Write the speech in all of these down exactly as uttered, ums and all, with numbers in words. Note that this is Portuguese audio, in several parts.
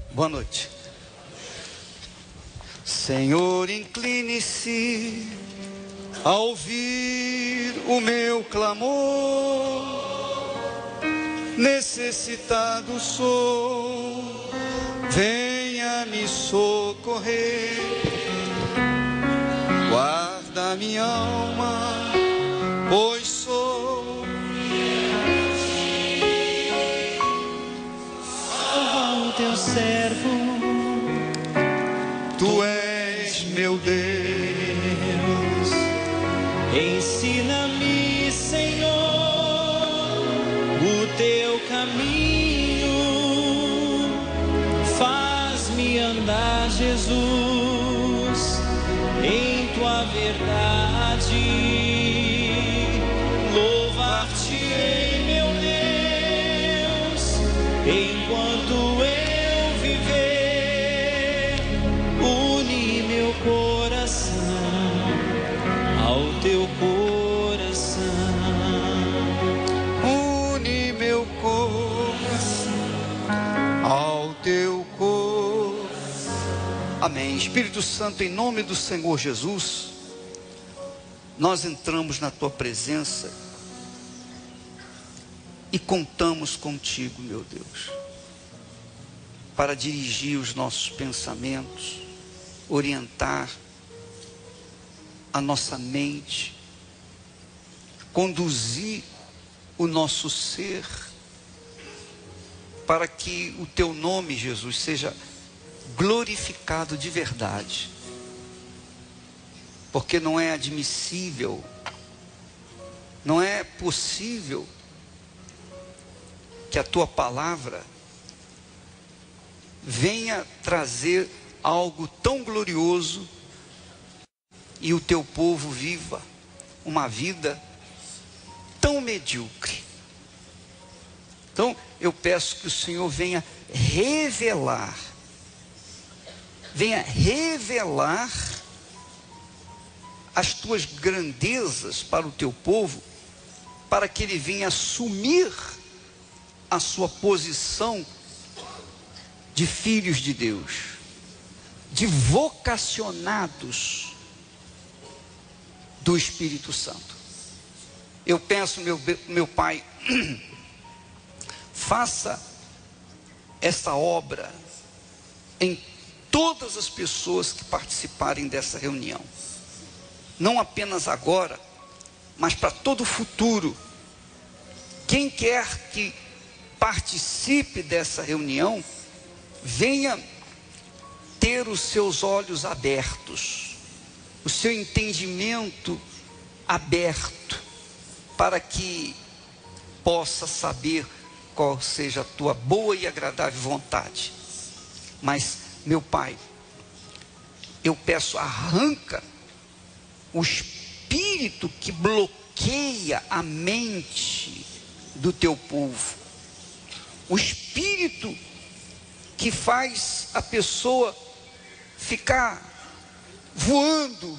Boa noite. Senhor, incline-se a ouvir o meu clamor. Necessitado sou, venha me socorrer. Guarda minha alma, pois sou o teu servo. Tu és meu Deus. Ensina-me, Senhor, o teu caminho. Faz-me andar, Jesus, em tua verdade. Louvar-te-ei, meu Deus, enquanto eu viver. Une meu coração ao teu coração. Une meu coração ao teu coração. Amém. Espírito Santo, em nome do Senhor Jesus, nós entramos na tua presença e contamos contigo, meu Deus, para dirigir os nossos pensamentos, orientar a nossa mente, conduzir o nosso ser, para que o teu nome, Jesus, seja glorificado de verdade. Porque não é admissível, não é possível que a tua palavra venha trazer algo tão glorioso e o teu povo viva uma vida tão medíocre. Então eu peço que o Senhor venha revelar, venha revelar as tuas grandezas para o teu povo, para que ele venha assumir a sua posição de filhos de Deus, de vocacionados do Espírito Santo. Eu peço, meu, meu Pai, faça essa obra em todas as pessoas que participarem dessa reunião, não apenas agora, mas para todo o futuro. Quem quer que participe dessa reunião, venha ter os seus olhos abertos, o seu entendimento aberto, para que possa saber qual seja a tua boa e agradável vontade. Mas, meu Pai, eu peço, arranca o espírito que bloqueia a mente do teu povo, o espírito que faz a pessoa ficar voando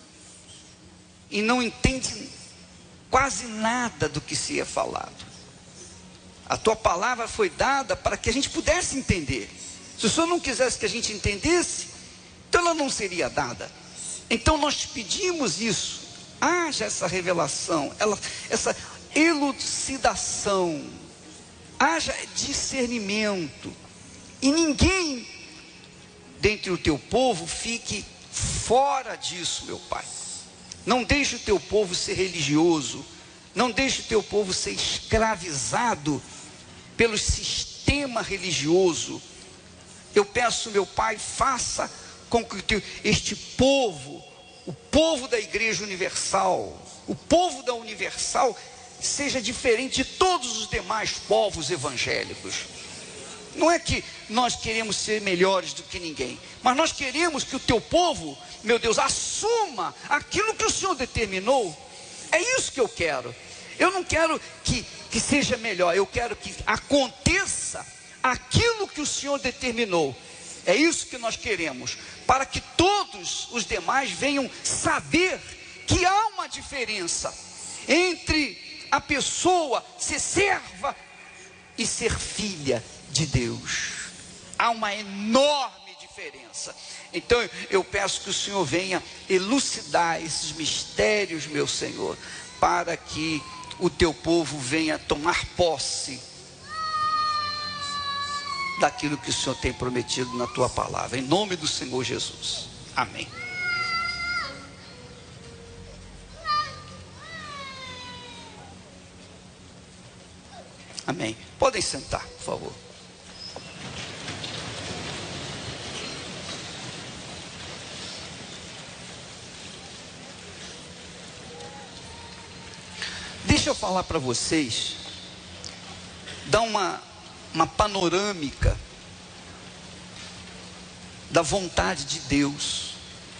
e não entende quase nada do que se é falado. A tua palavra foi dada para que a gente pudesse entender. Se o Senhor não quisesse que a gente entendesse, então ela não seria dada. Então nós te pedimos isso, haja essa revelação, ela, essa elucidação, haja discernimento, e ninguém dentre o teu povo fique fora disso, meu Pai. Não deixe o teu povo ser religioso, não deixe o teu povo ser escravizado pelo sistema religioso. Eu peço, meu Pai, faça com que este povo, o povo da Igreja Universal, o povo da Universal, seja diferente de todos os demais povos evangélicos. Não é que nós queremos ser melhores do que ninguém, mas nós queremos que o teu povo, meu Deus, assuma aquilo que o Senhor determinou. É isso que eu quero. Eu não quero que, que seja melhor, eu quero que aconteça aquilo que o Senhor determinou. É isso que nós queremos, para que todos os demais venham saber que há uma diferença entre a pessoa ser serva e ser filha de Deus. Há uma enorme diferença. Então eu peço que o Senhor venha elucidar esses mistérios, meu Senhor, para que o teu povo venha tomar posse daquilo que o Senhor tem prometido na tua palavra, em nome do Senhor Jesus, amém. Amém. Podem sentar, por favor. Deixa eu falar para vocês, dar uma, uma panorâmica da vontade de Deus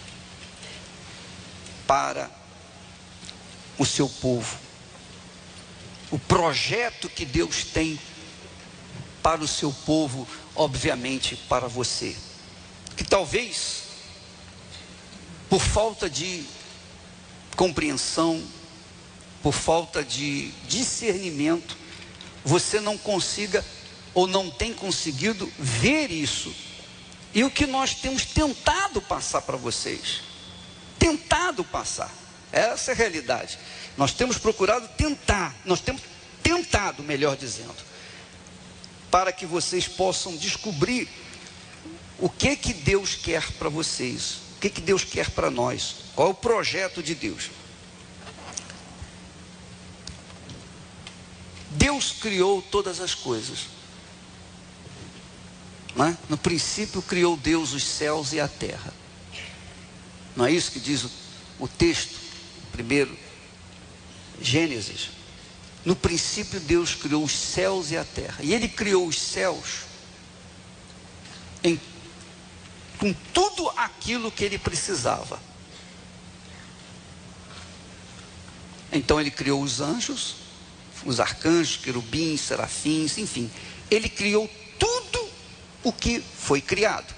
para o seu povo. O projeto que Deus tem para o seu povo, obviamente para você. Que talvez, por falta de compreensão, por falta de discernimento, você não consiga ou não tem conseguido ver isso. E o que nós temos tentado passar para vocês, tentado passar, essa é a realidade. Nós temos procurado tentar, nós temos tentado, melhor dizendo, para que vocês possam descobrir o que que Deus quer para vocês, o que que Deus quer para nós, qual é o projeto de Deus. Deus criou todas as coisas, não é? No princípio criou Deus os céus e a terra. Não é isso que diz o, o texto, primeiro Gênesis? No princípio Deus criou os céus e a terra. E Ele criou os céus em, com tudo aquilo que Ele precisava. Então Ele criou os anjos, os arcanjos, querubins, serafins, enfim. Ele criou tudo o que foi criado.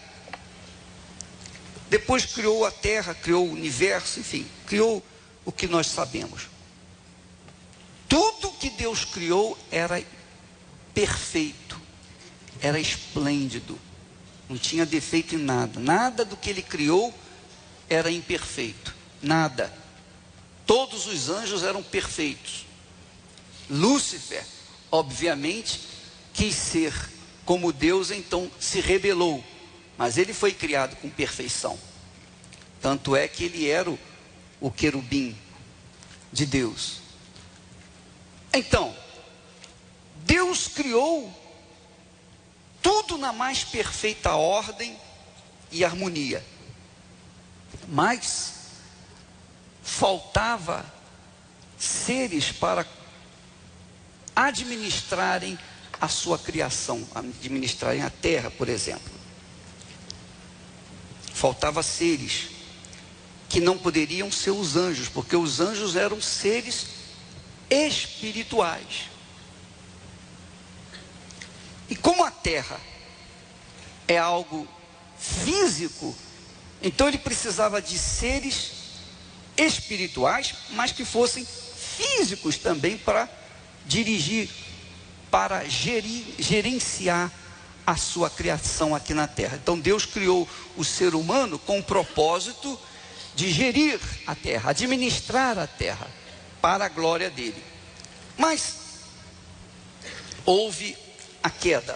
Depois criou a terra, criou o universo, enfim, criou o que nós sabemos. Tudo que Deus criou era perfeito, era esplêndido, não tinha defeito em nada. Nada do que Ele criou era imperfeito, nada. Todos os anjos eram perfeitos. Lúcifer, obviamente, quis ser como Deus, então se rebelou, mas ele foi criado com perfeição. Tanto é que ele era o, o querubim de Deus. Então, Deus criou tudo na mais perfeita ordem e harmonia, mas faltava seres para administrarem a sua criação, administrarem a terra, por exemplo. Faltava seres que não poderiam ser os anjos, porque os anjos eram seres espirituais. E como a terra é algo físico, então ele precisava de seres espirituais, mas que fossem físicos também para dirigir, para gerir, gerenciar a sua criação aqui na terra. Então Deus criou o ser humano com o propósito de gerir a terra, administrar a terra, para a glória dele. Mas houve a queda.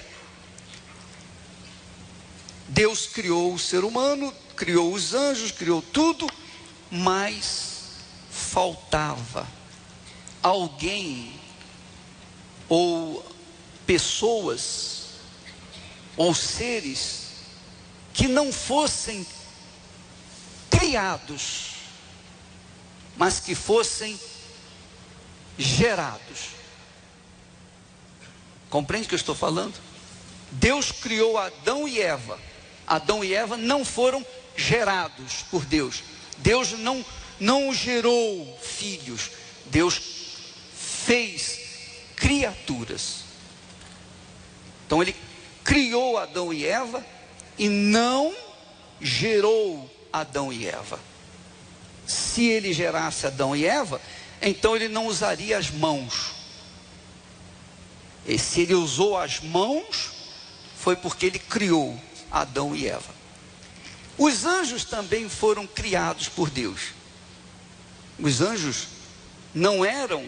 Deus criou o ser humano, criou os anjos, criou tudo, mas faltava alguém ou pessoas ou seres que não fossem criados, mas que fossem gerados. Compreende o que eu estou falando? Deus criou Adão e Eva. Adão e Eva não foram gerados por Deus. Deus não, não gerou filhos. Deus fez criaturas. Então ele criou Adão e Eva e não gerou Adão e Eva. Se ele gerasse Adão e Eva, então ele não usaria as mãos. E se ele usou as mãos, foi porque ele criou Adão e Eva. Os anjos também foram criados por Deus. Os anjos não eram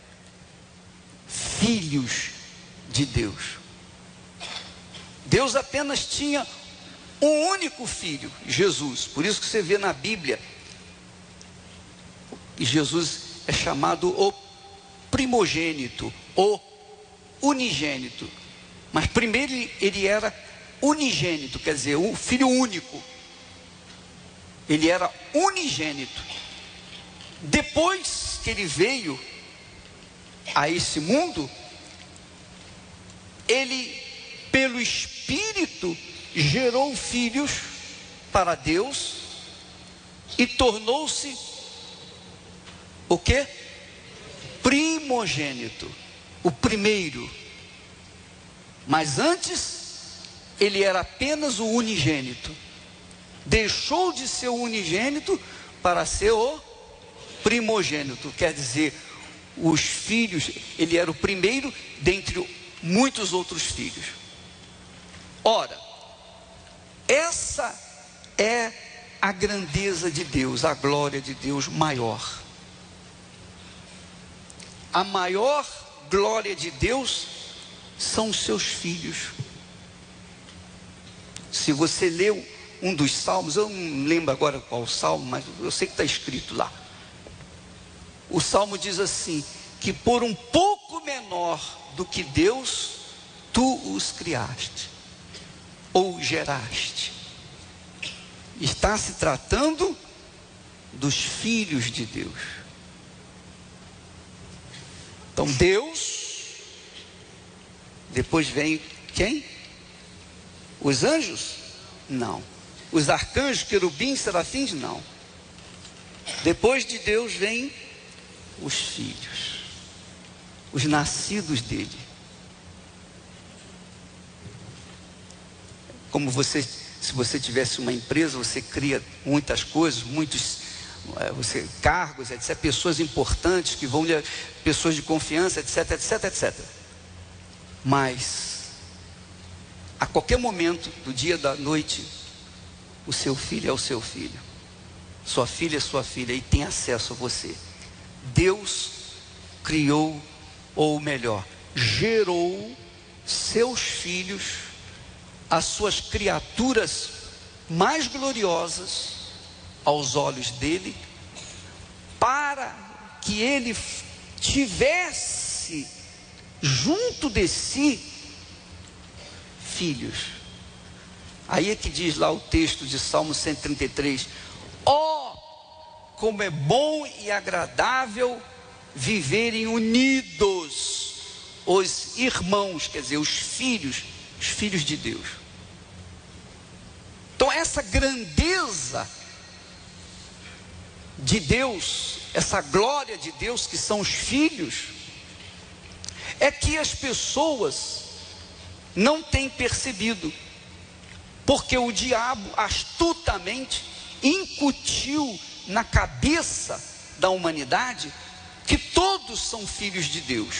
filhos de Deus. Deus apenas tinha um único filho, Jesus. Por isso que você vê na Bíblia que Jesus é chamado o primogênito, o unigênito. Mas primeiro ele era unigênito, quer dizer, o filho único. Ele era unigênito. Depois que ele veio a esse mundo, ele, pelo Espírito, gerou filhos para Deus e tornou-se o quê? Primogênito, o primeiro. Mas antes, ele era apenas o unigênito. Deixou de ser o unigênito para ser o primogênito. Quer dizer, os filhos, ele era o primeiro dentre muitos outros filhos. Ora, essa é a grandeza de Deus, a glória de Deus maior. A maior glória de Deus são os seus filhos. Se você leu um dos salmos, eu não lembro agora qual salmo, mas eu sei que está escrito lá. O salmo diz assim, que por um pouco menor do que Deus, tu os criaste, ou geraste. Está se tratando dos filhos de Deus. Então Deus, depois vem quem? Os anjos? Não. Os arcanjos, querubins, serafins? Não. Depois de Deus vem os filhos, os nascidos dele. Como você, se você tivesse uma empresa, você cria muitas coisas, muitos você, cargos, etcétera, pessoas importantes que vão, pessoas de confiança, etc, etc, etcétera. Mas, a qualquer momento do dia, da noite, o seu filho é o seu filho, sua filha é sua filha e tem acesso a você. Deus criou, ou melhor, gerou seus filhos, as suas criaturas mais gloriosas aos olhos dele, para que ele tivesse junto de si filhos. Aí é que diz lá o texto de Salmo cento e trinta e três: ó, como é bom e agradável viverem unidos os irmãos, quer dizer, os filhos, os filhos de Deus. Então essa grandeza de Deus, essa glória de Deus que são os filhos, é que as pessoas não têm percebido, porque o diabo astutamente incutiu na cabeça da humanidade que todos são filhos de Deus.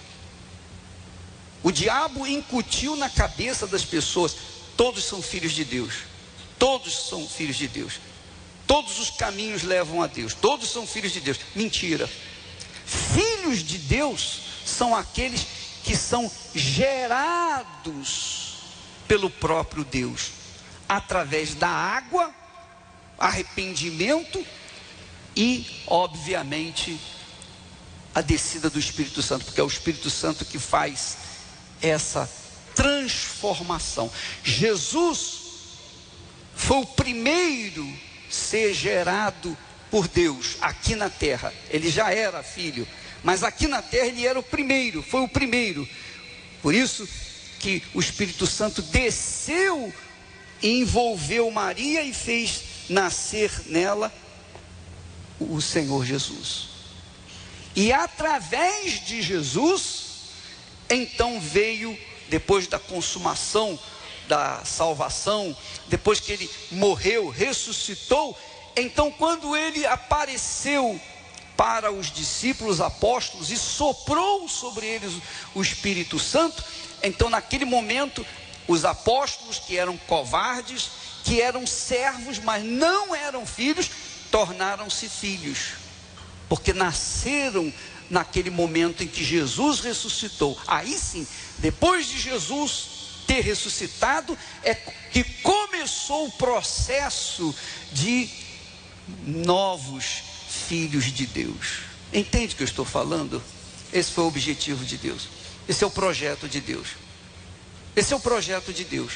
O diabo incutiu na cabeça das pessoas, todos são filhos de Deus, todos são filhos de Deus, todos os caminhos levam a Deus, todos são filhos de Deus. Mentira. Filhos de Deus são aqueles que são gerados pelo próprio Deus, através da água, arrependimento e, obviamente, a descida do Espírito Santo, porque é o Espírito Santo que faz essa transformação. Jesus foi o primeiro ser gerado por Deus aqui na terra. Ele já era filho, mas aqui na terra ele era o primeiro, foi o primeiro. Por isso que o Espírito Santo desceu e envolveu Maria e fez nascer nela o Senhor Jesus. E através de Jesus, então veio, depois da consumação da salvação, depois que ele morreu, ressuscitou, então quando ele apareceu para os discípulos apóstolos e soprou sobre eles o Espírito Santo, então naquele momento Os apóstolos que eram covardes, que eram servos, mas não eram filhos, tornaram-se filhos, porque nasceram naquele momento em que Jesus ressuscitou. Aí sim, depois de Jesus ter ressuscitado, é que começou o processo de novos filhos de Deus. Entende o que eu estou falando? Esse foi o objetivo de Deus. Esse é o projeto de Deus. Esse é o projeto de Deus.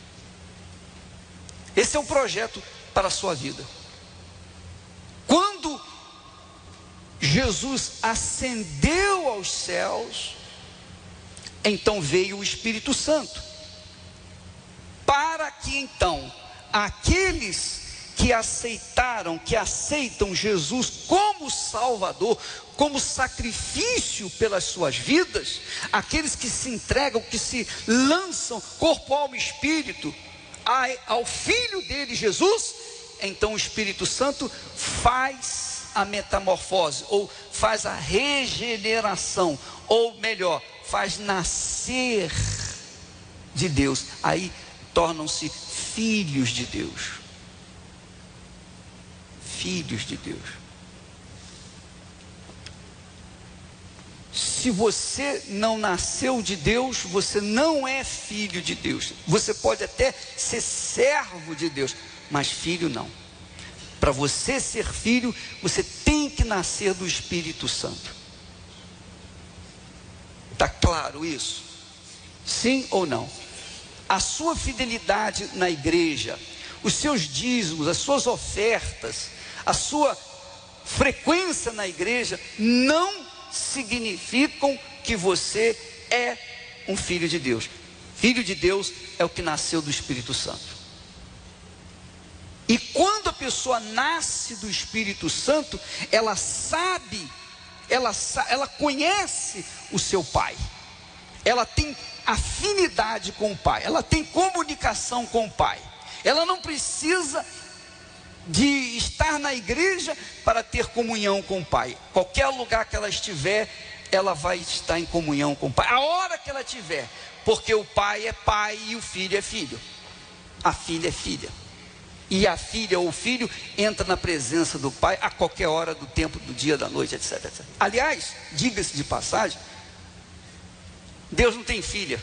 Esse é o projeto para a sua vida. Quando Jesus ascendeu aos céus, então veio o Espírito Santo, para que então aqueles que aceitaram, que aceitam Jesus como Salvador, como sacrifício pelas suas vidas, aqueles que se entregam, que se lançam corpo, alma e espírito ao Filho dele, Jesus, então o Espírito Santo faz a metamorfose, ou faz a regeneração, ou melhor, faz nascer de Deus. Aí tornam-se filhos de Deus. Filhos de Deus. Se você não nasceu de Deus, você não é filho de Deus. Você pode até ser servo de Deus, mas filho não. Para você ser filho, você tem que nascer do Espírito Santo. Está claro isso? Sim ou não? A sua fidelidade na igreja, os seus dízimos, as suas ofertas, a sua frequência na igreja não significam que você é um filho de Deus. Filho de Deus é o que nasceu do Espírito Santo. E quando a pessoa nasce do Espírito Santo, ela sabe, ela, ela conhece o seu pai, ela tem afinidade com o pai, ela tem comunicação com o pai, ela não precisa de estar na igreja para ter comunhão com o pai. Qualquer lugar que ela estiver, ela vai estar em comunhão com o pai, a hora que ela tiver, porque o pai é pai e o filho é filho, a filha é filha. E a filha ou o filho entra na presença do pai a qualquer hora do tempo, do dia, da noite, etc, etcétera. Aliás, diga-se de passagem, Deus não tem filha.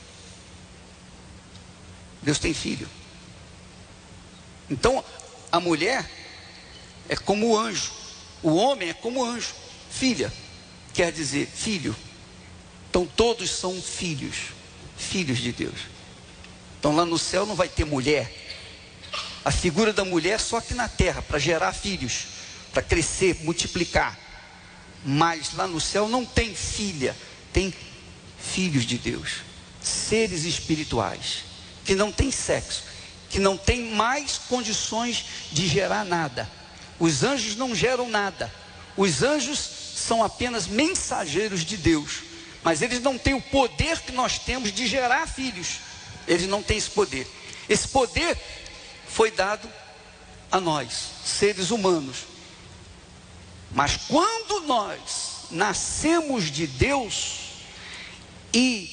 Deus tem filho. Então, a mulher é como o anjo. O homem é como o anjo. Filha, quer dizer filho. Então, todos são filhos. Filhos de Deus. Então, lá no céu não vai ter mulher. A figura da mulher só aqui na terra, para gerar filhos, para crescer, multiplicar. Mas lá no céu não tem filha, tem filhos de Deus, seres espirituais, que não tem sexo, que não tem mais condições de gerar nada. Os anjos não geram nada. Os anjos são apenas mensageiros de Deus, mas eles não têm o poder que nós temos de gerar filhos. Eles não têm esse poder. Esse poder foi dado a nós, seres humanos. Mas quando nós nascemos de Deus e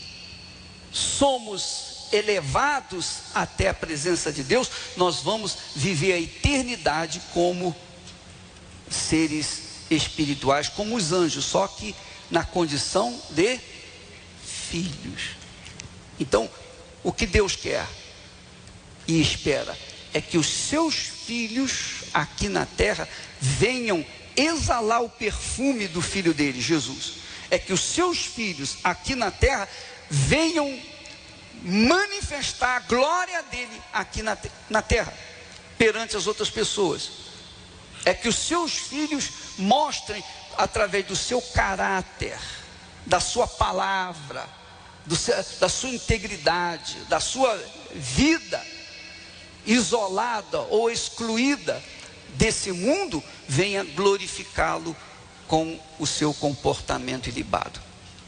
somos elevados até a presença de Deus, nós vamos viver a eternidade como seres espirituais, como os anjos, só que na condição de filhos. Então, o que Deus quer e espera é que os seus filhos aqui na terra venham exalar o perfume do Filho dele, Jesus. É que os seus filhos aqui na terra venham manifestar a glória dele aqui na, na terra, perante as outras pessoas. É que os seus filhos mostrem através do seu caráter, da sua palavra, do seu, da sua integridade, da sua vida isolada ou excluída desse mundo, venha glorificá-lo com o seu comportamento ilibado.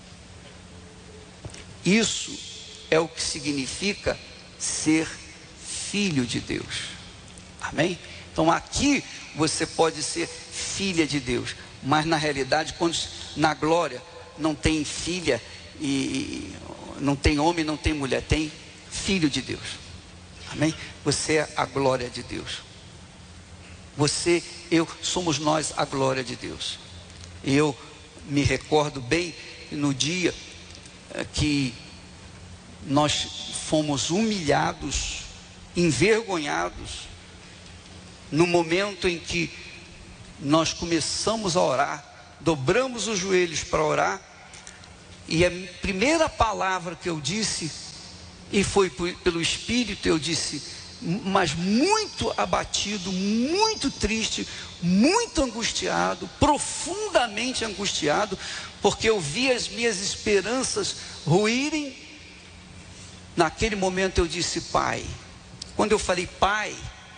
Isso é o que significa ser filho de Deus. Amém? Então aqui você pode ser filha de Deus, mas na realidade, quando na glória não tem filha e não tem homem, não tem mulher, tem filho de Deus. Amém? Você é a glória de Deus. Você, eu, somos nós a glória de Deus. Eu me recordo bem no dia que nós fomos humilhados, envergonhados, no momento em que nós começamos a orar, dobramos os joelhos para orar, e a primeira palavra que eu disse, e foi pelo Espírito, eu disse, mas muito abatido, muito triste, muito angustiado, profundamente angustiado, porque eu vi as minhas esperanças ruírem. Naquele momento eu disse, Pai. Quando eu falei Pai,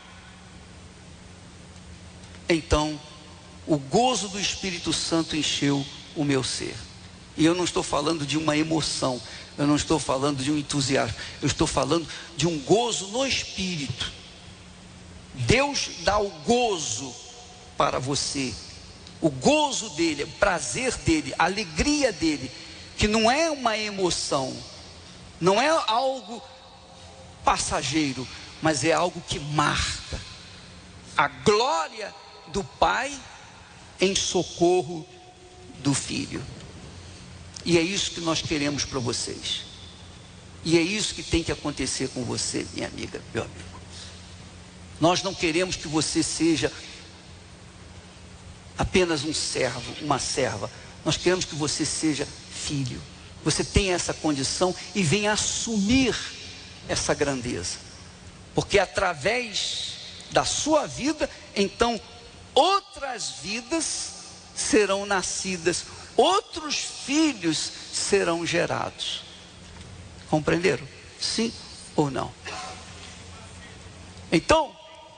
então o gozo do Espírito Santo encheu o meu ser. E eu não estou falando de uma emoção, eu não estou falando de um entusiasmo, eu estou falando de um gozo no Espírito. Deus dá o gozo para você, o gozo dele, o prazer dele, a alegria dele, que não é uma emoção, não é algo passageiro, mas é algo que marca a glória do Pai em socorro do Filho. E é isso que nós queremos para vocês. E é isso que tem que acontecer com você, minha amiga, meu amigo. Nós não queremos que você seja apenas um servo, uma serva. Nós queremos que você seja filho. Você tenha essa condição e venha assumir essa grandeza. Porque através da sua vida, então, outras vidas serão nascidas, outros filhos serão gerados. Compreenderam? Sim ou não? Então,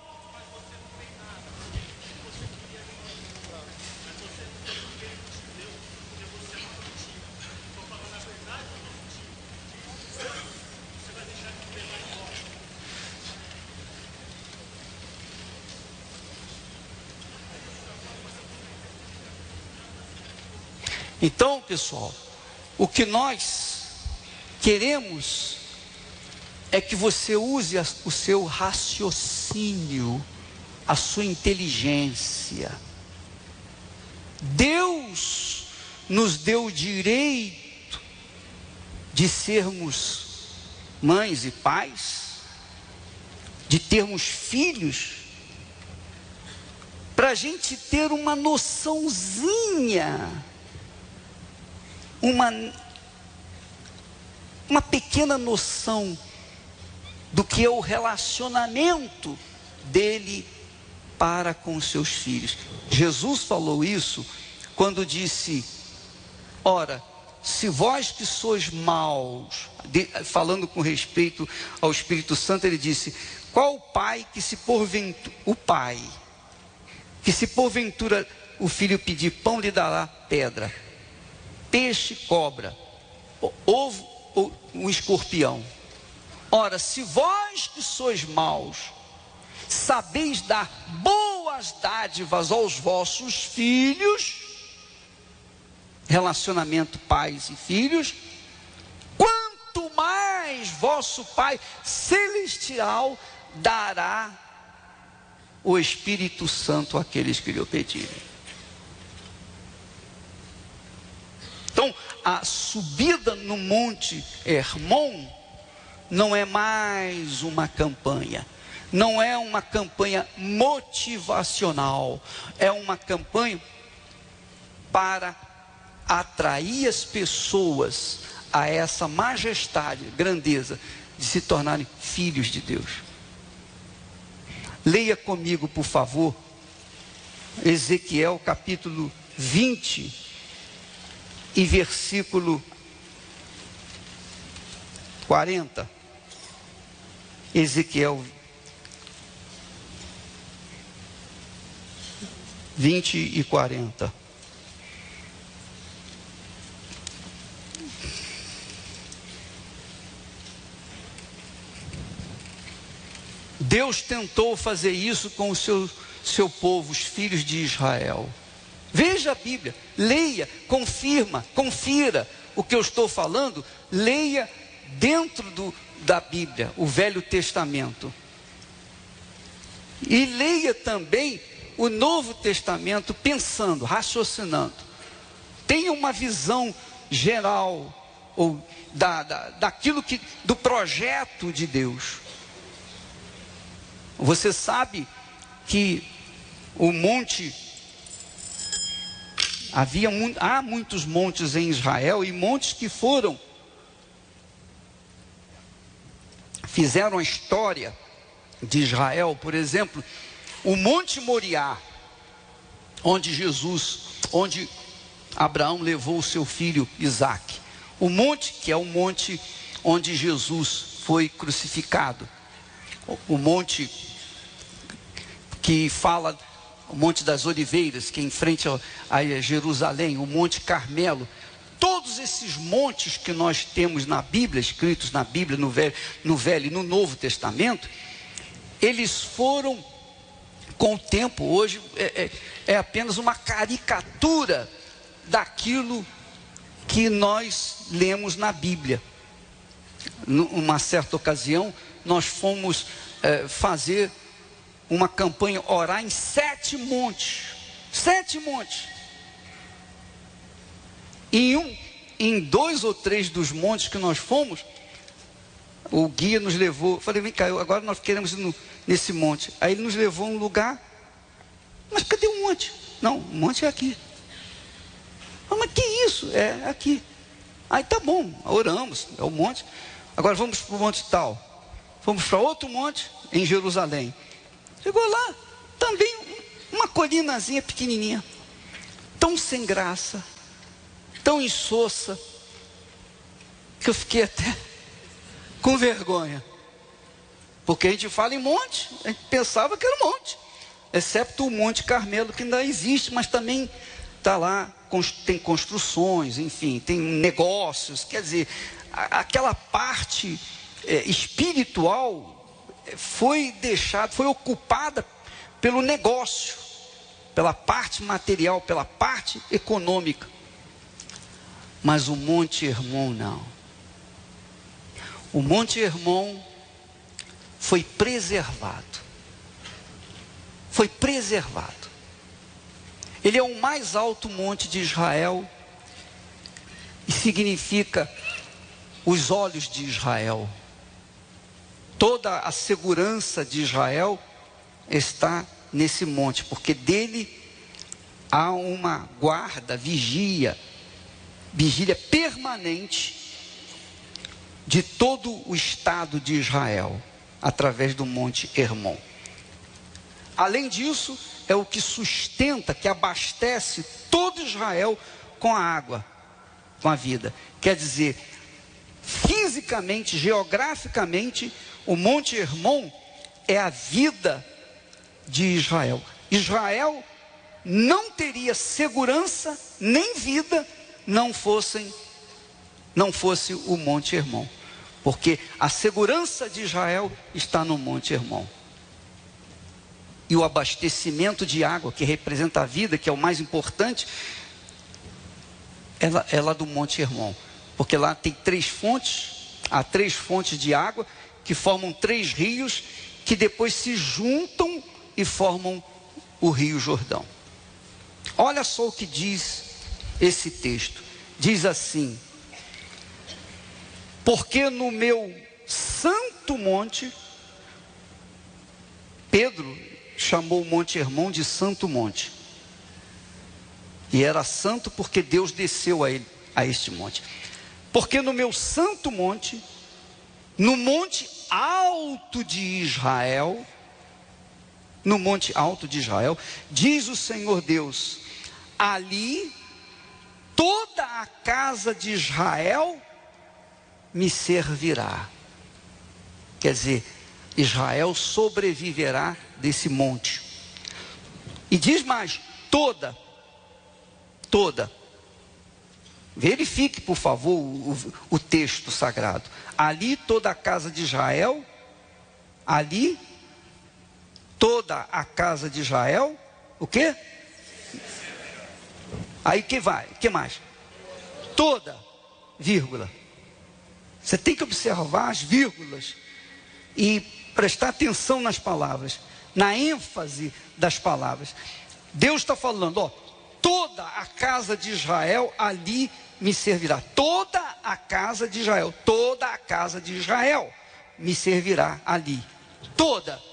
Então, pessoal, o que nós queremos é que você use o seu raciocínio, a sua inteligência. Deus nos deu o direito de sermos mães e pais, de termos filhos, para a gente ter uma noçãozinha, uma, uma pequena noção do que é o relacionamento dele para com os seus filhos. Jesus falou isso quando disse, ora, se vós que sois maus, de, falando com respeito ao Espírito Santo, ele disse, qual o pai que se porventura, o pai, que se porventura o filho pedir pão lhe dará pedra, peixe, cobra, ovo ou um escorpião? Ora, se vós que sois maus, sabeis dar boas dádivas aos vossos filhos, relacionamento pais e filhos, quanto mais vosso Pai Celestial dará o Espírito Santo àqueles que lhe o pedirem. Então, a subida no Monte Hermon não é mais uma campanha, não é uma campanha motivacional, é uma campanha para atrair as pessoas a essa majestade, grandeza, de se tornarem filhos de Deus. Leia comigo, por favor, Ezequiel capítulo vinte e versículo quarenta. Ezequiel vinte e quarenta. Deus tentou fazer isso com o seu, seu povo, os filhos de Israel. Veja a Bíblia, leia, confirma, confira o que eu estou falando, leia dentro do, da Bíblia, o Velho Testamento. E leia também o Novo Testamento pensando, raciocinando. Tenha uma visão geral ou da, da, daquilo que, do projeto de Deus. Você sabe que o monte, havia, há muitos montes em Israel, e montes que foram, fizeram a história de Israel. Por exemplo, o Monte Moriá, onde Jesus, onde Abraão levou o seu filho Isaque. O monte que é o monte onde Jesus foi crucificado. O monte que fala, o Monte das Oliveiras, que é em frente a Jerusalém, o Monte Carmelo. Todos esses montes que nós temos na Bíblia, escritos na Bíblia, no Velho, no Velho e no Novo Testamento, eles foram, com o tempo, hoje é, é, é apenas uma caricatura daquilo que nós lemos na Bíblia. Numa certa ocasião, nós fomos é, fazer uma campanha, orar em sete montes, sete montes. Em, um, em dois ou três dos montes que nós fomos, o guia nos levou, falei, vem cá, agora nós queremos ir no, nesse monte. Aí ele nos levou a um lugar, mas cadê o monte? Não, o monte é aqui. Ah, mas que isso? É aqui. Aí tá bom, oramos, é o monte. Agora vamos para o monte tal. Fomos para outro monte, em Jerusalém. Chegou lá, também uma colinazinha pequenininha, tão sem graça, tão insossa, que eu fiquei até com vergonha. Porque a gente fala em monte, a gente pensava que era um monte, excepto o Monte Carmelo, que ainda existe, mas também está lá, tem construções, enfim, tem negócios. Quer dizer, aquela parte é, espiritual foi deixada, foi ocupada pelo negócio, pela parte material, pela parte econômica. Mas o Monte Hermon não. O Monte Hermon foi preservado. Foi preservado. Ele é o mais alto monte de Israel e significa os olhos de Israel. Toda a segurança de Israel está nesse monte, porque dele há uma guarda, vigia, vigília permanente de todo o estado de Israel, através do Monte Hermon. Além disso, é o que sustenta, que abastece todo Israel com a água, com a vida. Quer dizer, fisicamente, geograficamente, o Monte Hermon é a vida de Israel. Israel não teria segurança nem vida não fossem não fosse o Monte Hermon, porque a segurança de Israel está no Monte Hermon. E o abastecimento de água, que representa a vida, que é o mais importante, é lá, é lá do Monte Hermon, porque lá tem três fontes, há três fontes de água que formam três rios, que depois se juntam e formam o Rio Jordão. Olha só o que diz esse texto. Diz assim: porque no meu santo monte, Pedro chamou o Monte Hermon de santo monte. E era santo porque Deus desceu a ele, a este monte. Porque no meu santo monte, no monte alto de Israel, no monte alto de Israel, diz o Senhor Deus, ali toda a casa de Israel me servirá. Quer dizer, Israel sobreviverá desse monte. E diz mais, toda, toda. Verifique, por favor, o, o texto sagrado. Ali toda a casa de Israel, ali toda a casa de Israel, o quê? Aí que vai, que mais? Toda, vírgula. Você tem que observar as vírgulas e prestar atenção nas palavras, na ênfase das palavras. Deus está falando, ó, toda a casa de Israel ali me servirá. Toda a casa de Israel, toda a casa de Israel me servirá ali. Toda.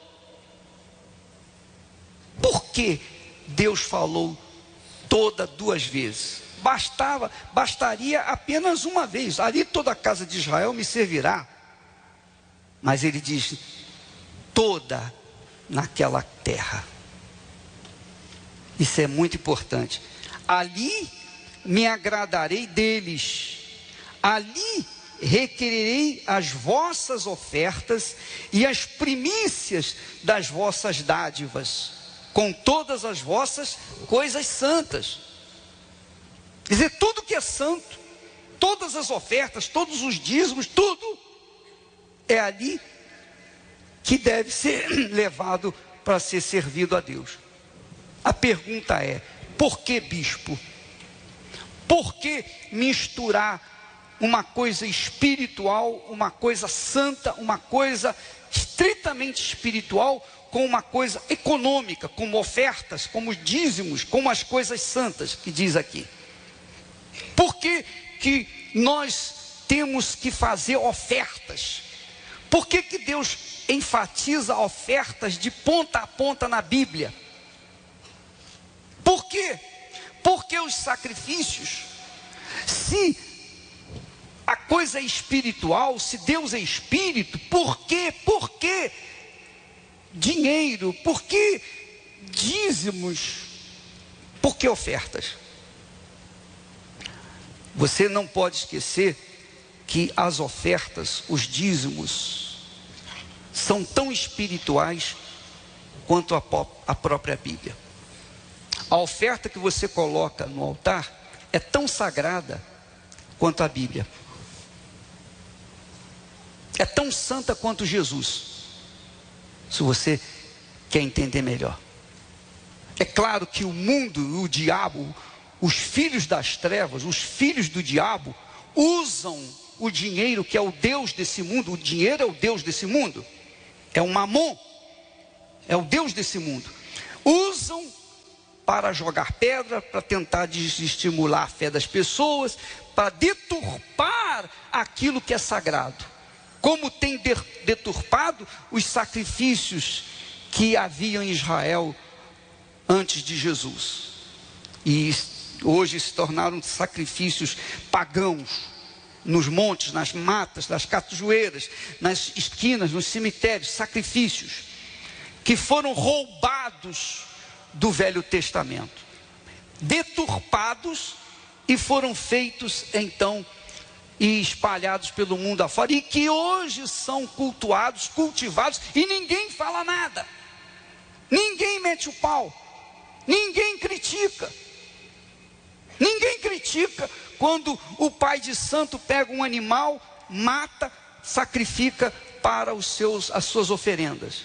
Por que Deus falou toda duas vezes? Bastava, bastaria apenas uma vez. Ali toda a casa de Israel me servirá. Mas ele diz, toda naquela terra. Isso é muito importante. Ali me agradarei deles. Ali requererei as vossas ofertas e as primícias das vossas dádivas, com todas as vossas coisas santas. Quer dizer, tudo que é santo, todas as ofertas, todos os dízimos, tudo é ali que deve ser levado para ser servido a Deus. A pergunta é, por que, bispo? Por que misturar uma coisa espiritual, uma coisa santa, uma coisa estritamente espiritual com uma coisa econômica, como ofertas, como dízimos, como as coisas santas que diz aqui? Por que que nós temos que fazer ofertas? Por que que Deus enfatiza ofertas de ponta a ponta na Bíblia? Por quê? Porque os sacrifícios, se a coisa é espiritual, se Deus é espírito, por quê? Por que dinheiro? Por que dízimos? Por que ofertas? Você não pode esquecer que as ofertas, os dízimos, são tão espirituais quanto a, a própria Bíblia. A oferta que você coloca no altar é tão sagrada quanto a Bíblia. É tão santa quanto Jesus, se você quer entender melhor. É claro que o mundo, o diabo, os filhos das trevas, os filhos do diabo, usam o dinheiro, que é o Deus desse mundo. O dinheiro é o Deus desse mundo, é o Mamon, é o Deus desse mundo. Usam para jogar pedra, para tentar desestimular a fé das pessoas, para deturpar aquilo que é sagrado, como tem deturpado os sacrifícios que haviam em Israel antes de Jesus, e hoje se tornaram sacrifícios pagãos, nos montes, nas matas, nas cachoeiras, nas esquinas, nos cemitérios, sacrifícios que foram roubados do Velho Testamento, deturpados, e foram feitos então e espalhados pelo mundo afora, e que hoje são cultuados, cultivados, e ninguém fala nada, ninguém mete o pau, ninguém critica. Ninguém critica quando o pai de santo pega um animal, mata, sacrifica para os seus, as suas oferendas.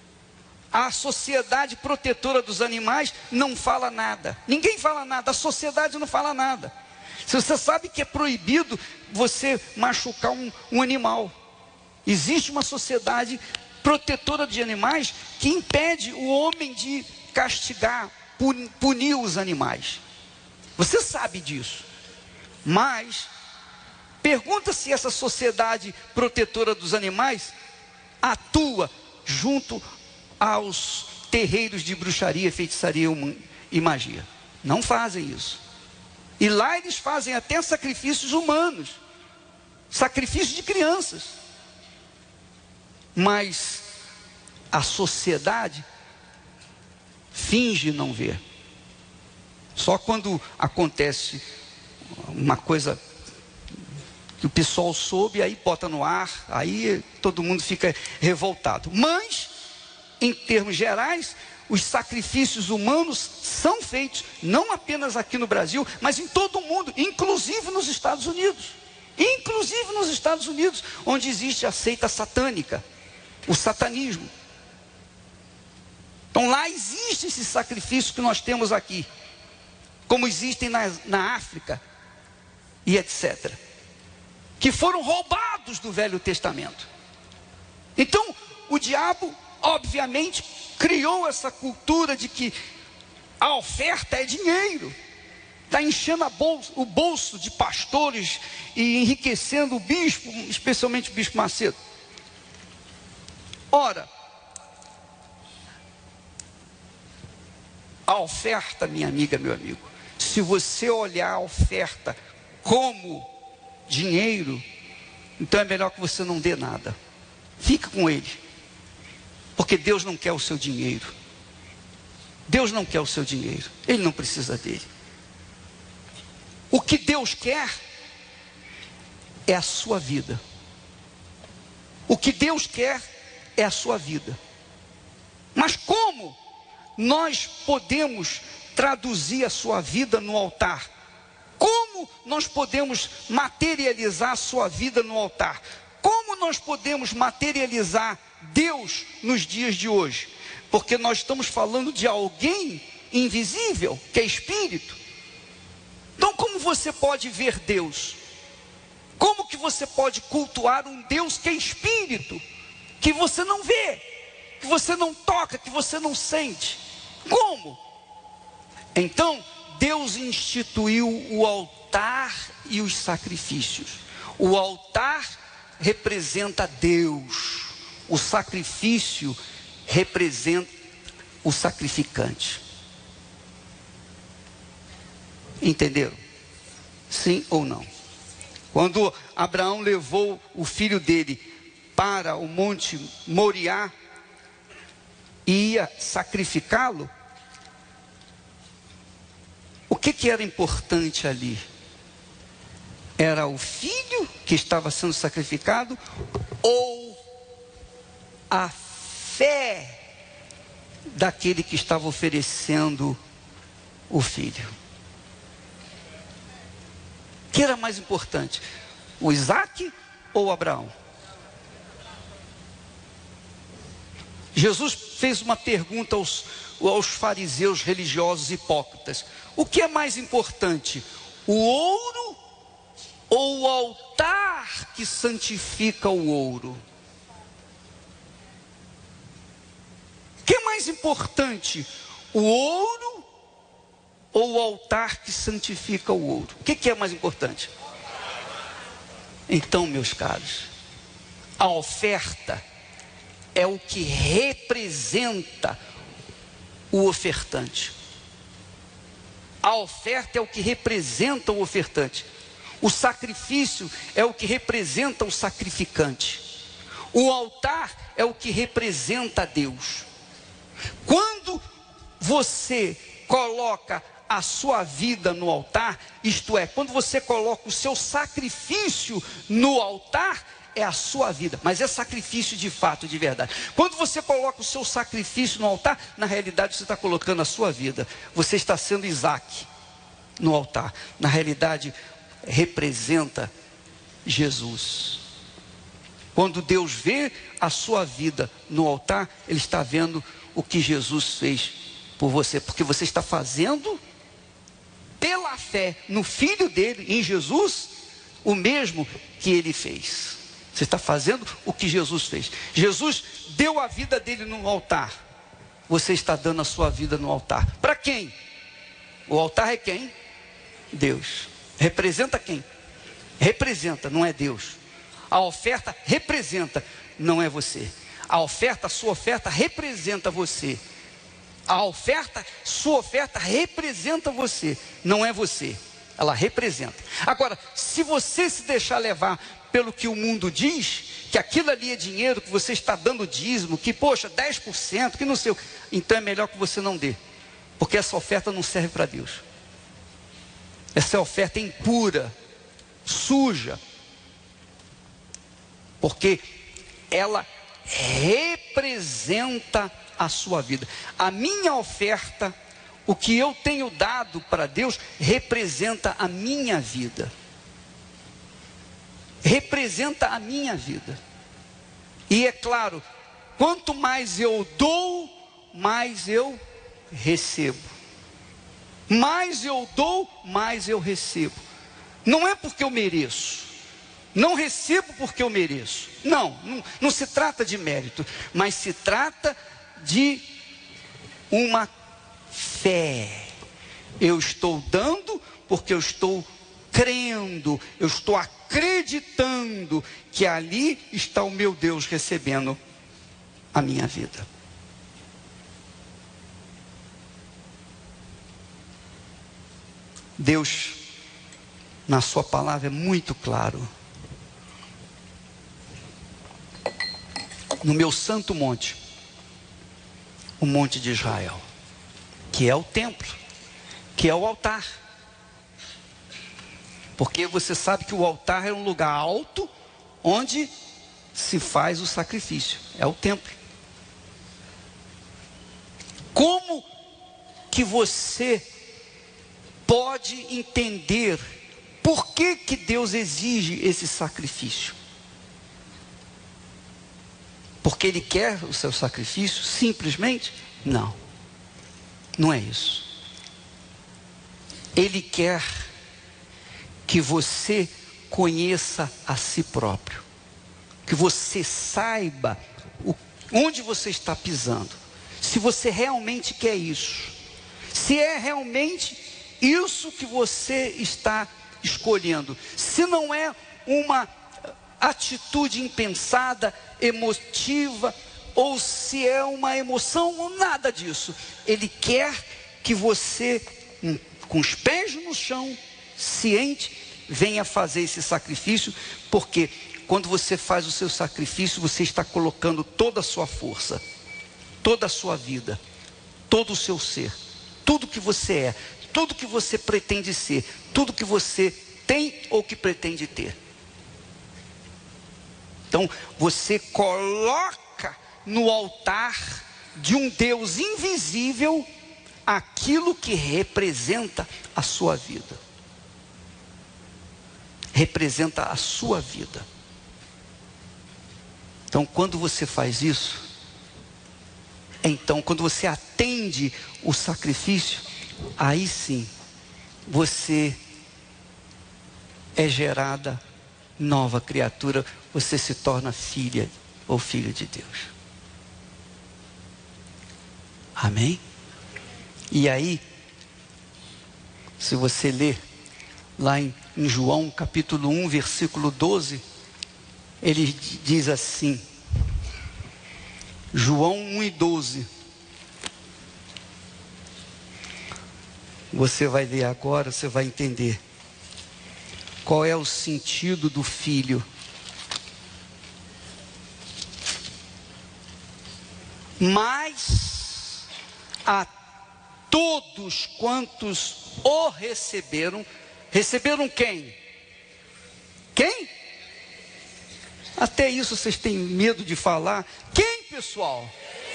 A sociedade protetora dos animais não fala nada. Ninguém fala nada, a sociedade não fala nada. Se você sabe que é proibido você machucar um, um animal, existe uma sociedade protetora de animais que impede o homem de castigar, punir os animais. Você sabe disso, mas pergunta se essa sociedade protetora dos animais atua junto aos terreiros de bruxaria, feitiçaria e magia. Não fazem isso. E lá eles fazem até sacrifícios humanos, sacrifícios de crianças. Mas a sociedade finge não ver. Só quando acontece uma coisa que o pessoal soube, aí bota no ar, aí todo mundo fica revoltado. Mas, em termos gerais, os sacrifícios humanos são feitos, não apenas aqui no Brasil, mas em todo o mundo, inclusive nos Estados Unidos. Inclusive nos Estados Unidos, onde existe a seita satânica, o satanismo. Então lá existe esse sacrifício que nós temos aqui, como existem na, na África, e etcétera. que foram roubados do Velho Testamento. Então, o diabo, obviamente, criou essa cultura de que a oferta é dinheiro. Está enchendo a bolsa, o bolso de pastores e enriquecendo o bispo, especialmente o bispo Macedo. Ora, a oferta, minha amiga, meu amigo, se você olhar a oferta como dinheiro, então é melhor que você não dê nada. Fica com ele, porque Deus não quer o seu dinheiro. Deus não quer o seu dinheiro, Ele não precisa dele. O que Deus quer é a sua vida. O que Deus quer é a sua vida. Mas como nós podemos traduzir a sua vida no altar? Como nós podemos materializar a sua vida no altar? Como nós podemos materializar Deus nos dias de hoje? Porque nós estamos falando de alguém invisível, que é espírito. Então como você pode ver Deus? Como que você pode cultuar um Deus que é espírito, que você não vê, que você não toca, que você não sente? Como? Então, Deus instituiu o altar e os sacrifícios. O altar representa Deus, o sacrifício representa o sacrificante. Entenderam? Sim ou não? Quando Abraão levou o filho dele para o monte Moriá e ia sacrificá-lo, o que que era importante ali? Era o filho que estava sendo sacrificado ou a fé daquele que estava oferecendo o filho? O que era mais importante? O Isaac ou Abraão? Jesus fez uma pergunta aos, aos fariseus religiosos hipócritas: o que é mais importante? O ouro ou o altar que santifica o ouro? O que é mais importante? O ouro ou o altar que santifica o ouro? O que, que é mais importante? Então, meus caros, a oferta é o que representa o ofertante. A oferta é o que representa o ofertante. O sacrifício é o que representa o sacrificante. O altar é o que representa Deus. Quando você coloca a sua vida no altar, isto é, quando você coloca o seu sacrifício no altar, é a sua vida, mas é sacrifício de fato, de verdade. Quando você coloca o seu sacrifício no altar, na realidade você está colocando a sua vida. Você está sendo Isaac no altar. Na realidade, representa Jesus. Quando Deus vê a sua vida no altar, Ele está vendo o que Jesus fez por você, porque você está fazendo pela fé no Filho dele, em Jesus, o mesmo que ele fez. Você está fazendo o que Jesus fez. Jesus deu a vida dele no altar. Você está dando a sua vida no altar. Para quem? O altar é quem? Deus. Representa quem? Representa, não é Deus. A oferta representa, não é você. A oferta, a sua oferta representa você. A oferta, sua oferta representa você, não é você. Ela representa. Agora, se você se deixar levar pelo que o mundo diz, que aquilo ali é dinheiro, que você está dando dízimo, que poxa, dez por cento, que não sei, então é melhor que você não dê, porque essa oferta não serve para Deus. Essa oferta é impura, suja, porque ela representa a sua vida. A minha oferta, o que eu tenho dado para Deus, representa a minha vida. Representa a minha vida. E é claro, quanto mais eu dou, mais eu recebo. Mais eu dou, mais eu recebo. Não é porque eu mereço. Não recebo porque eu mereço. Não, não, não se trata de mérito, mas se trata de uma fé. Eu estou dando porque eu estou crendo, eu estou acreditando que ali está o meu Deus recebendo a minha vida. Deus, na sua palavra, é muito claro. No meu santo monte, o monte de Israel, que é o templo, que é o altar. Porque você sabe que o altar é um lugar alto, onde se faz o sacrifício, é o templo. Como que você pode entender por que que Deus exige esse sacrifício? Porque Ele quer o seu sacrifício? Simplesmente? Não, não é isso. Ele quer que você conheça a si próprio, que você saiba o, onde você está pisando, se você realmente quer isso, se é realmente isso que você está escolhendo, se não é uma atitude impensada, emotiva, ou se é uma emoção, ou nada disso. Ele quer que você, com os pés no chão, ciente, venha fazer esse sacrifício, porque quando você faz o seu sacrifício, você está colocando toda a sua força, toda a sua vida, todo o seu ser, tudo que você é, tudo que você pretende ser, tudo que você tem ou que pretende ter. Então, você coloca no altar de um Deus invisível aquilo que representa a sua vida. Representa a sua vida. Então, quando você faz isso, então, quando você atende o sacrifício, aí sim, você é gerada nova criatura, você se torna filha ou filho de Deus. Amém? E aí, se você ler lá em, em João capítulo um, versículo doze, ele diz assim, João um e doze, você vai ler agora, você vai entender qual é o sentido do filho. Mas a todos quantos o receberam, receberam quem? Quem? Até isso vocês têm medo de falar. Quem, pessoal?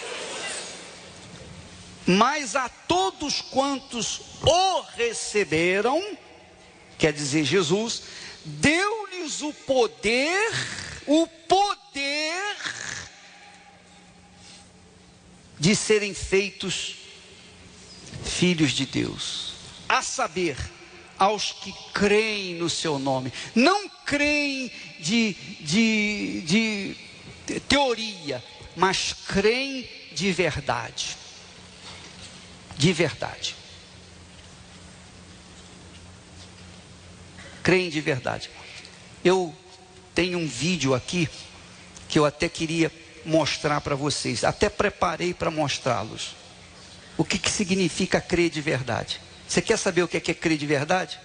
Mas a todos quantos o receberam, quer dizer, Jesus, deu-lhes o poder, o poder de serem feitos filhos de Deus, a saber, aos que creem no seu nome. Não creem de, de, de teoria, mas creem de verdade. De verdade. Creem de verdade. Eu tenho um vídeo aqui que eu até queria mostrar para vocês, até preparei para mostrá-los. O que, que significa crer de verdade? Você quer saber o que é, que é crer de verdade?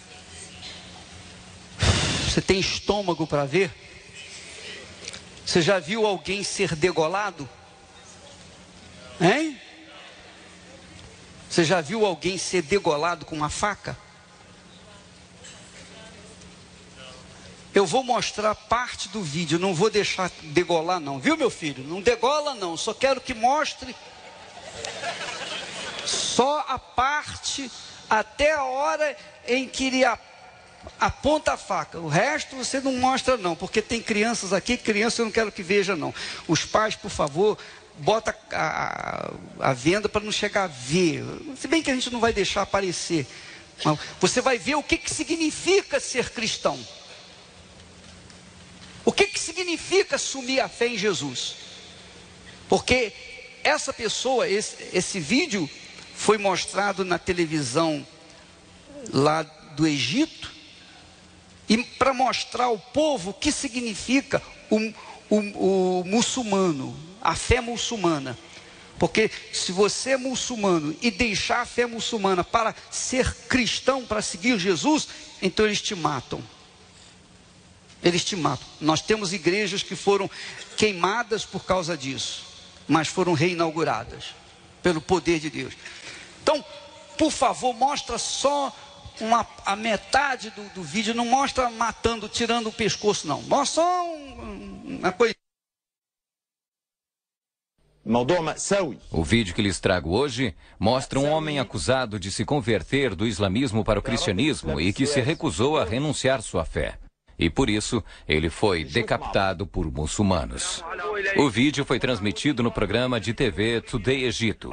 Você tem estômago para ver? Você já viu alguém ser degolado? Hein? Você já viu alguém ser degolado com uma faca? Eu vou mostrar parte do vídeo, não vou deixar degolar não, viu meu filho? Não degola não, só quero que mostre só a parte até a hora em que ele aponta a faca. O resto você não mostra não, porque tem crianças aqui, criança eu não quero que veja não. Os pais, por favor, bota a, a, a venda para não chegar a ver. Se bem que a gente não vai deixar aparecer. Mas você vai ver o que, que significa ser cristão. O que, que significa assumir a fé em Jesus? Porque essa pessoa, esse, esse vídeo foi mostrado na televisão lá do Egito, e para mostrar ao povo o que significa o, o, o muçulmano, a fé muçulmana. Porque se você é muçulmano e deixar a fé muçulmana para ser cristão, para seguir Jesus, então eles te matam. Eles te matam. Nós temos igrejas que foram queimadas por causa disso, mas foram reinauguradas pelo poder de Deus. Então, por favor, mostra só uma, a metade do, do vídeo, não mostra matando, tirando o pescoço, não. Mostra só um, uma coisa. O vídeo que lhes trago hoje mostra um homem acusado de se converter do islamismo para o cristianismo e que se recusou a renunciar sua fé. E por isso, ele foi decapitado por muçulmanos. O vídeo foi transmitido no programa de T V Today Egito.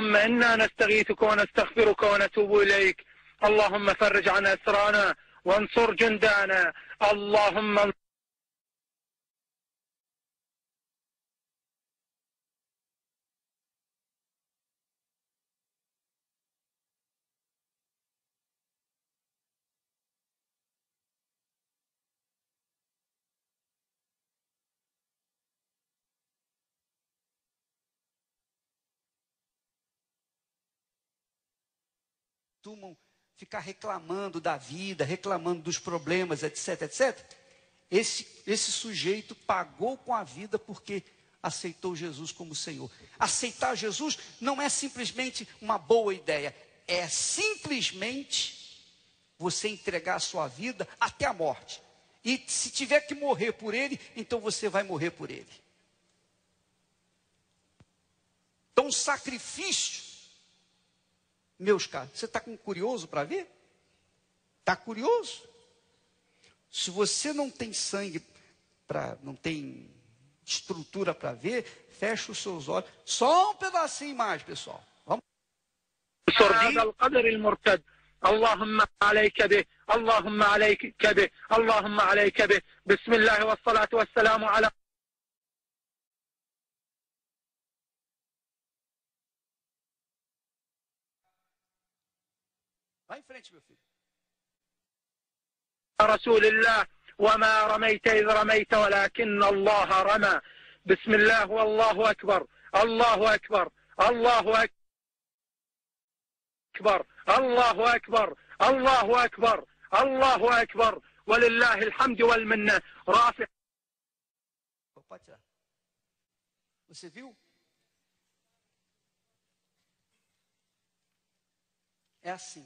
Costumam ficar reclamando da vida, reclamando dos problemas, etc, etcétera. Esse, esse sujeito pagou com a vida porque aceitou Jesus como Senhor. Aceitar Jesus não é simplesmente uma boa ideia, é simplesmente você entregar a sua vida até a morte. E se tiver que morrer por ele, então você vai morrer por ele. Então, o sacrifício, meus caros, você está curioso para ver? Está curioso? Se você não tem sangue, pra, não tem estrutura para ver, fecha os seus olhos. Só um pedacinho mais, pessoal. Vamos. اللهم عليك به اللهم عليك به اللهم عليك به بسم الله والصلاة والسلام على Vai em frente, meu filho. رسول الله وما رميت إذ رميت ولكن الله رمى بسم الله والله أكبر الله أكبر الله أكبر الله أكبر الله أكبر الله أكبر ولله الحمد والمنة رافع. Pode tirar. Você viu? É assim.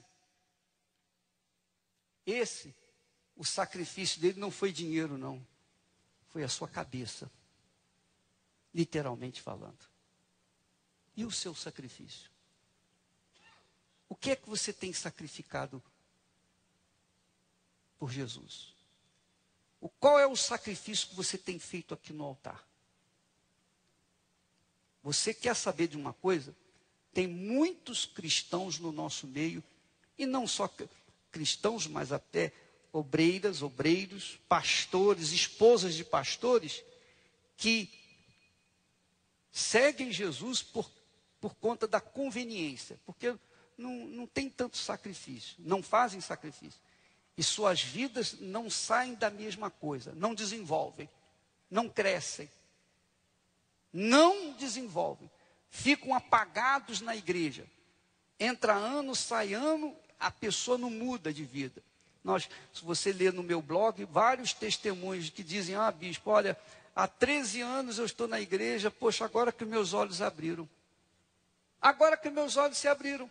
Esse, o sacrifício dele não foi dinheiro, não. Foi a sua cabeça. Literalmente falando. E o seu sacrifício? O que é que você tem sacrificado por Jesus? O, qual é o sacrifício que você tem feito aqui no altar? Você quer saber de uma coisa? Tem muitos cristãos no nosso meio, e não só cristãos, mas até obreiras, obreiros, pastores, esposas de pastores, que seguem Jesus por, por conta da conveniência, porque não, não tem tanto sacrifício, não fazem sacrifício, e suas vidas não saem da mesma coisa, não desenvolvem, não crescem, não desenvolvem, ficam apagados na igreja, entra ano, sai ano, a pessoa não muda de vida. Nós, se você ler no meu blog, vários testemunhos que dizem, ah, bispo, olha, há treze anos eu estou na igreja, poxa, agora que meus olhos abriram. Agora que meus olhos se abriram.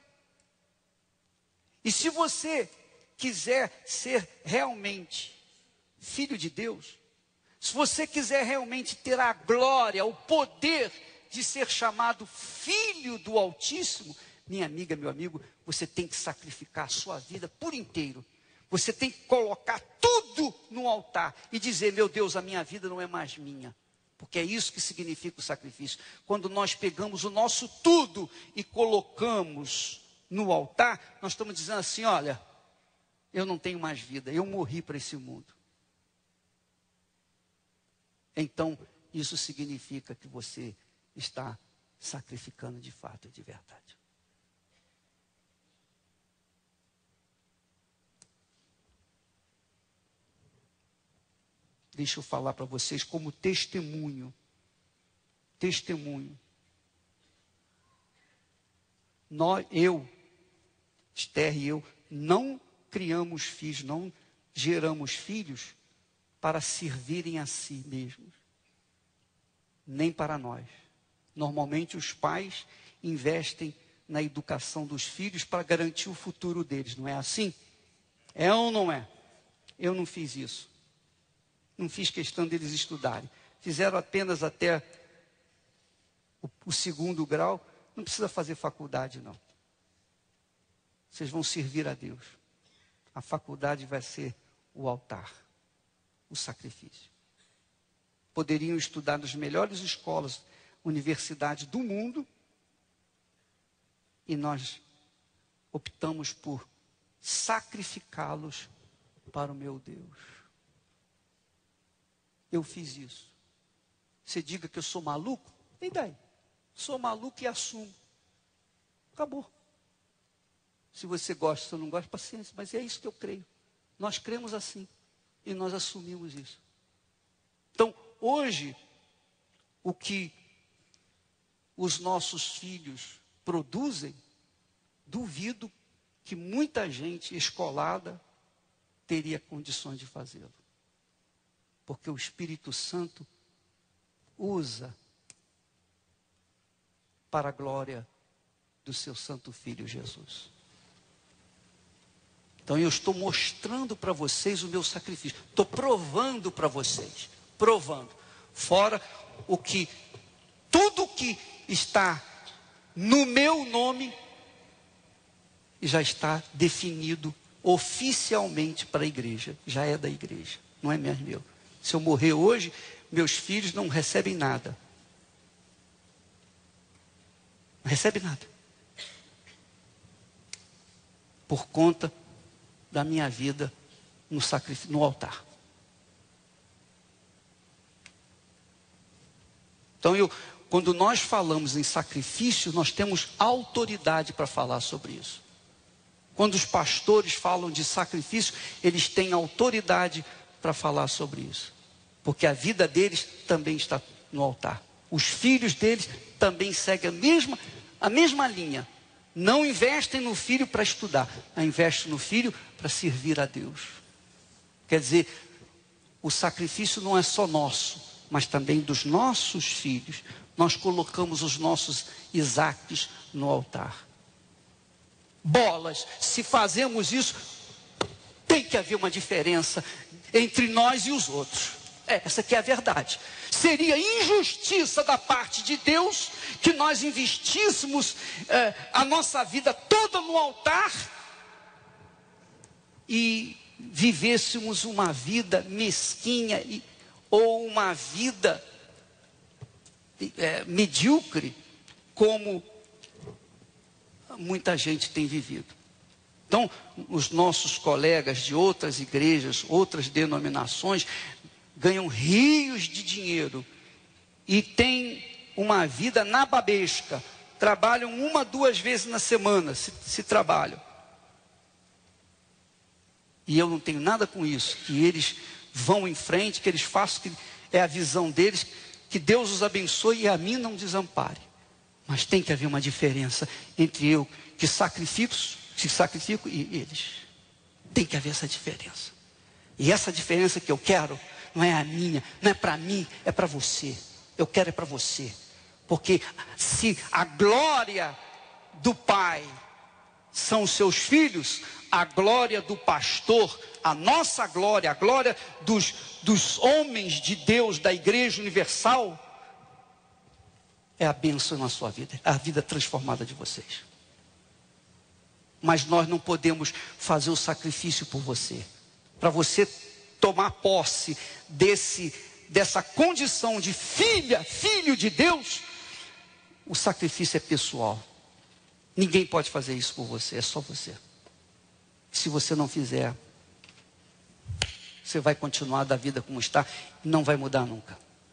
E se você quiser ser realmente filho de Deus, se você quiser realmente ter a glória, o poder de ser chamado filho do Altíssimo, minha amiga, meu amigo, você tem que sacrificar a sua vida por inteiro. Você tem que colocar tudo no altar e dizer, meu Deus, a minha vida não é mais minha. Porque é isso que significa o sacrifício. Quando nós pegamos o nosso tudo e colocamos no altar, nós estamos dizendo assim, olha, eu não tenho mais vida, eu morri para esse mundo. então isso significa que você está sacrificando de fato e de verdade. Deixa eu falar para vocês como testemunho. Testemunho. Nós, eu, Esther e eu, não criamos filhos, não geramos filhos para servirem a si mesmos, nem para nós. Normalmente os pais investem na educação dos filhos para garantir o futuro deles, não é assim? É ou não é? Eu não fiz isso. Não fiz questão deles estudarem. Fizeram apenas até o, o segundo grau. Não precisa fazer faculdade, não. Vocês vão servir a Deus. A faculdade vai ser o altar, o sacrifício. Poderiam estudar nas melhores escolas, universidades do mundo, e nós optamos por sacrificá-los para o meu Deus. Eu fiz isso. Você diga que eu sou maluco? E daí? Sou maluco e assumo. Acabou. Se você gosta, se não gosta, paciência. Mas é isso que eu creio. Nós cremos assim. E nós assumimos isso. Então, hoje, o que os nossos filhos produzem, duvido que muita gente escolada teria condições de fazê-lo. Porque o Espírito Santo usa para a glória do seu Santo Filho Jesus. Então eu estou mostrando para vocês o meu sacrifício. Estou provando para vocês. Provando. Fora o que, tudo que está no meu nome, já está definido oficialmente para a igreja. Já é da igreja. Não é mais meu. Se eu morrer hoje, meus filhos não recebem nada. Não recebem nada. Por conta da minha vida no sacrifício, no altar. Então, eu, quando nós falamos em sacrifício, nós temos autoridade para falar sobre isso. Quando os pastores falam de sacrifício, eles têm autoridade para falar sobre isso. Porque a vida deles também está no altar. Os filhos deles também seguem a mesma, a mesma linha. Não investem no filho para estudar, investem no filho para servir a Deus. Quer dizer, o sacrifício não é só nosso, mas também dos nossos filhos. Nós colocamos os nossos Isaques no altar. Bolas, se fazemos isso, tem que haver uma diferença entre nós e os outros. É, essa aqui é a verdade. Seria injustiça da parte de Deus que nós investíssemos é, a nossa vida toda no altar e vivêssemos uma vida mesquinha e, ou uma vida é, medíocre, como muita gente tem vivido. Então, os nossos colegas de outras igrejas, outras denominações, ganham rios de dinheiro e têm uma vida nababesca. Trabalham uma, duas vezes na semana, se, se trabalham. E eu não tenho nada com isso. Que eles vão em frente, que eles façam, que é a visão deles, que Deus os abençoe e a mim não desampare. Mas tem que haver uma diferença entre eu, que sacrifico, que sacrifico e eles. Tem que haver essa diferença. E essa diferença que eu quero, não é a minha, não é para mim, é para você. Eu quero é para você. Porque se a glória do Pai são os seus filhos, a glória do pastor, a nossa glória, a glória dos, dos homens de Deus, da Igreja Universal, é a bênção na sua vida, é a vida transformada de vocês. Mas nós não podemos fazer o sacrifício por você. Para você tomar posse desse, dessa condição de filha, filho de Deus, o sacrifício é pessoal. Ninguém pode fazer isso por você, é só você. Se você não fizer, você vai continuar da vida como está e não vai mudar nunca.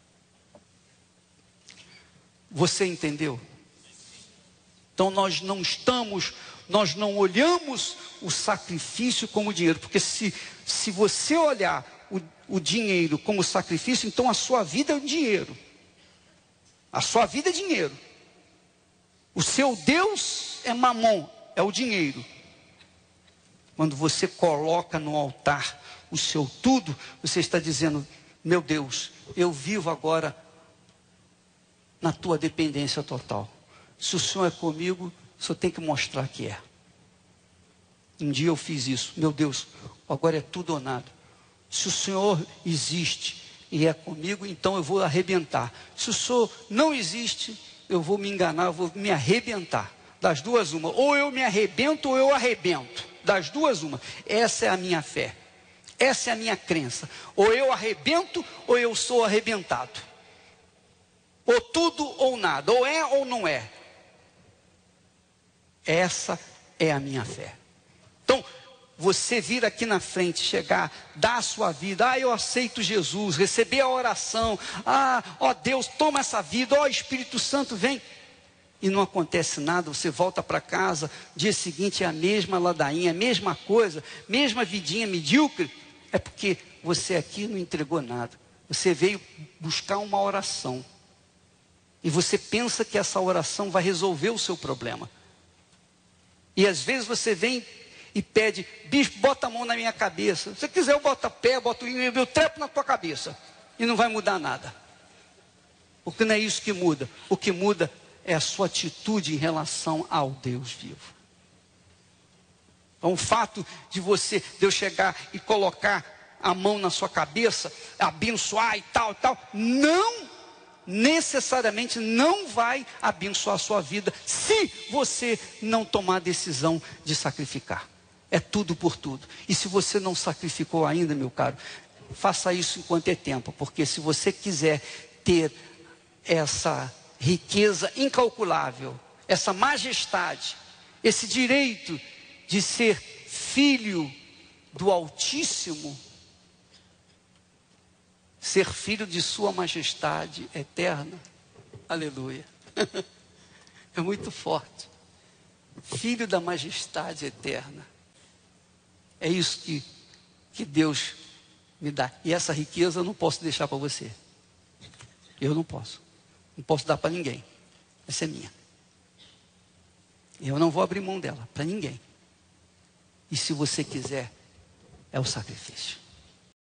Você entendeu? Então nós não estamos, nós não olhamos o sacrifício como dinheiro, porque se, se você olhar o, o dinheiro como sacrifício, então a sua vida é o dinheiro. A sua vida é dinheiro. O seu Deus é mamon, é o dinheiro. Quando você coloca no altar o seu tudo, você está dizendo, meu Deus, eu vivo agora na tua dependência total. Se o Senhor é comigo, o Senhor tem que mostrar que é. Um dia eu fiz isso. Meu Deus, agora é tudo ou nada. Se o Senhor existe e é comigo, então eu vou arrebentar. Se o Senhor não existe, eu vou me enganar, eu vou me arrebentar. Das duas uma. Ou eu me arrebento ou eu arrebento. Das duas uma. Essa é a minha fé. Essa é a minha crença. Ou eu arrebento ou eu sou arrebentado. Ou tudo ou nada. Ou é ou não é. Essa é a minha fé. Então, você vir aqui na frente, chegar, dar a sua vida, ah, eu aceito Jesus, receber a oração, ah, ó Deus, toma essa vida, ó Espírito Santo, vem. E não acontece nada, você volta para casa, dia seguinte é a mesma ladainha, a mesma coisa, mesma vidinha medíocre, é porque você aqui não entregou nada. Você veio buscar uma oração. E você pensa que essa oração vai resolver o seu problema. E às vezes você vem e pede, bispo, bota a mão na minha cabeça. Se quiser eu boto a pé, boto, eu trepo na tua cabeça. E não vai mudar nada. Porque não é isso que muda. O que muda é a sua atitude em relação ao Deus vivo. Então o fato de você, Deus chegar e colocar a mão na sua cabeça, abençoar e tal, e tal, não necessariamente não vai abençoar a sua vida se você não tomar a decisão de sacrificar. É tudo por tudo. E se você não sacrificou ainda, meu caro, faça isso enquanto é tempo, porque se você quiser ter essa riqueza incalculável, essa majestade, esse direito de ser filho do Altíssimo, ser filho de sua majestade eterna, aleluia, é muito forte, filho da majestade eterna, é isso que, que Deus me dá, e essa riqueza eu não posso deixar para você, eu não posso, não posso dar para ninguém, essa é minha, eu não vou abrir mão dela para ninguém, e se você quiser, é o sacrifício.